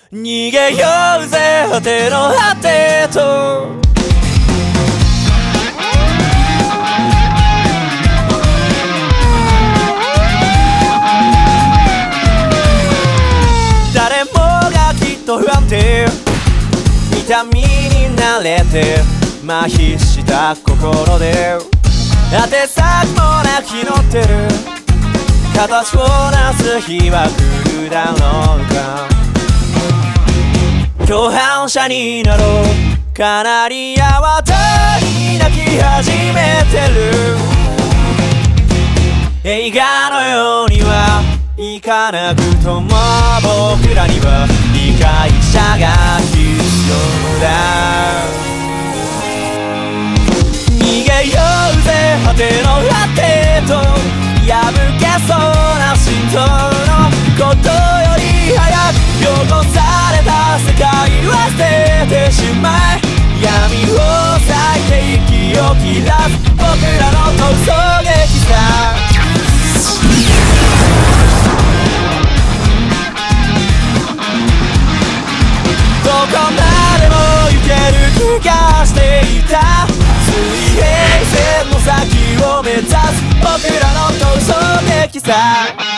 逃げようぜ果ての果てと誰もがきっと不安定痛みに慣れて麻痺した心で当て先もなく祈ってる形をなす日は来るだろうか共犯者になろうカナリアはたに泣き始めてる映画のようにはいかなくとも僕らには理解者が必要だ逃げようぜ果ての果てと破けそうな心臓のことより早く汚された世界は捨ててしまい闇を裂いて息を切らす僕らの逃走劇さどこまでも行ける気がしていた水平線の先を目指す僕らの逃走劇さ